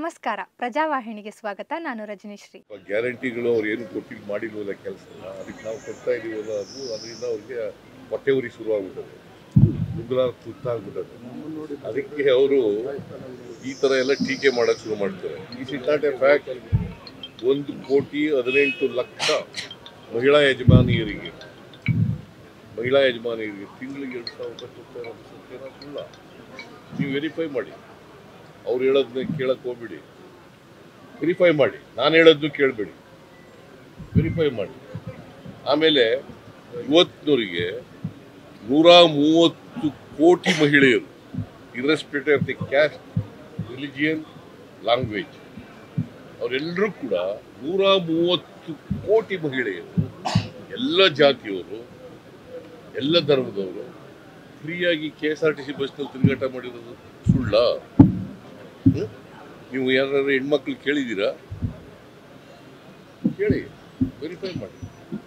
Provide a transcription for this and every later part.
ನಮಸ್ಕಾರ, ಪ್ರಜಾವಾಹಿನಿಗೆ ಸ್ವಾಗತ. ನಾನು ರಜನಿಶ್ರೀ. ಗ್ಯಾರಂಟಿಗಳು ಅವ್ರು ಏನು ಕೊಟ್ಟಿಲ್ಲ ಮಾಡಿಲ್ವಲ್ಲ ಕೆಲಸ, ಅದಕ್ಕೆ ನಾವು ಕೊಡ್ತಾ ಇದೀವಲ್ಲ, ಅದರಿಂದ ಅವ್ರಿಗೆ ಹೊಟ್ಟೆ ಉರಿ ಶುರುವಾಗ್ಬಿಟ್ಟದೆ, ಮುಗ್ಲ ತುತ್ತಾಗ್ಬಿಟ್ಟದೆ. ಅದಕ್ಕೆ ಅವರು ಈ ಥರ ಎಲ್ಲ ಟೀಕೆ ಮಾಡೋಕ್ಕೆ ಶುರು ಮಾಡ್ತಾರೆ. Is it not a fact. 1,18,00,000 ಮಹಿಳಾ ಯಜಮಾನಿಯರಿಗೆ ತಿಂಗಳಿಗೆ 2,000 ರೂಪಾಯಿ ಕೊಡ್ತಾರೆ. ನೀವು ವೆರಿಫೈ ಮಾಡಿ, ಅವ್ರು ಹೇಳೋದನ್ನ ಕೇಳಕ್ಕೆ ಹೋಗ್ಬಿಡಿ, ವೆರಿಫೈ ಮಾಡಿ. ನಾನು ಹೇಳೋದನ್ನು ಕೇಳಬೇಡಿ, ವೆರಿಫೈ ಮಾಡಿ. ಆಮೇಲೆ ಇವತ್ತಿನವರಿಗೆ 130 ಕೋಟಿ ಮಹಿಳೆಯರು, irrespective of the caste, religion, language, ಅವರೆಲ್ಲರೂ ಕೂಡ 130 ಕೋಟಿ ಮಹಿಳೆಯರು, ಎಲ್ಲ ಜಾತಿಯವರು, ಎಲ್ಲ ಧರ್ಮದವರು ಫ್ರೀಯಾಗಿ KSRTC ಬಸ್ನಲ್ಲಿ ತಿರುಗಾಟ ಮಾಡಿರೋದು ಸುಳ್ಳ? ನೀವು ಯಾರು ಹೆಣ್ಮಕ್ಳು ಕೇಳಿದ್ದೀರಾ? ಕೇಳಿ, ವೆರಿಫೈ ಮಾಡಿ.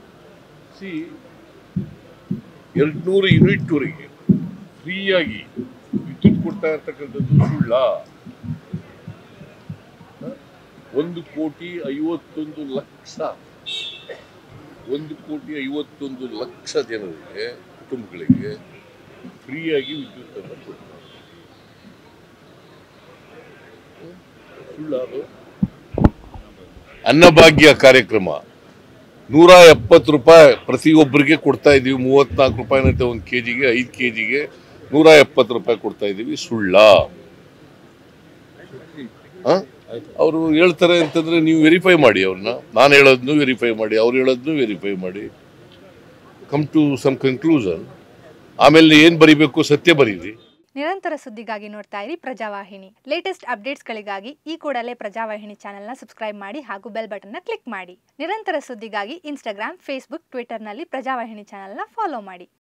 200 ಯೂನಿಟ್ವರೆಗೆ ಫ್ರೀಯಾಗಿ ವಿದ್ಯುತ್ ಕೊಡ್ತಾ ಇರ್ತಕ್ಕಂಥದ್ದು ಸುಳ್ಳ? 1,51,00,000 ಜನರಿಗೆ, ಕುಟುಂಬಗಳಿಗೆ ಫ್ರೀಯಾಗಿ ವಿದ್ಯುತ್ ಅನ್ನು ಕೊಡ್ತಾರೆ. ಸುಳ್ಳ ಅದು? ಅನ್ನಭಾಗ್ಯ ಕಾರ್ಯಕ್ರಮ 170 ರೂಪಾಯಿ ಪ್ರತಿಯೊಬ್ಬರಿಗೆ ಕೊಡ್ತಾ ಇದೀವಿ. 34 ರೂಪಾಯಿನಂತೆ 1 kgಗೆ, 5 kgಗೆ 170 ರೂಪಾಯಿ ಕೊಡ್ತಾ ಇದೀವಿ. ಸುಳ್ಳ? ಅವರು ಹೇಳ್ತಾರೆ ಅಂತಂದ್ರೆ ನೀವು ವೆರಿಫೈ ಮಾಡಿ ಅವ್ರನ್ನ. ನಾನು ಹೇಳೋದನ್ನು ವೆರಿಫೈ ಮಾಡಿ, ಅವ್ರು ಹೇಳೋದನ್ನು ವೆರಿಫೈ ಮಾಡಿ, ಕಮ್ ಟು ಸಮ್ ಕನ್ಕ್ಲೂಷನ್. ಆಮೇಲೆ ಏನ್ ಬರಿಬೇಕು, ಸತ್ಯ ಬರೀರಿ. ನಿರಂತರ ಸುದ್ದಿಗಾಗಿ ನೋಡ್ತಾ ಇರಿ ಪ್ರಜಾವಾಹಿನಿ. ಲೇಟೆಸ್ಟ್ ಅಪ್ಡೇಟ್ಸ್ಗಳಿಗಾಗಿ ಈ ಕೂಡಲೇ ಪ್ರಜಾವಾಹಿನಿ ಚಾನೆಲ್ನ ಸಬ್ಸ್ಕ್ರೈಬ್ ಮಾಡಿ ಹಾಗೂ ಬೆಲ್ ಬಟನ್ನ ಕ್ಲಿಕ್ ಮಾಡಿ. ನಿರಂತರ ಸುದ್ದಿಗಾಗಿ ಇನ್ಸ್ಟಾಗ್ರಾಮ್, ಫೇಸ್ಬುಕ್, ಟ್ವಿಟರ್ನಲ್ಲಿ ಪ್ರಜಾವಾಹಿನಿ ಚಾನೆಲ್ನ ಫಾಲೋ ಮಾಡಿ.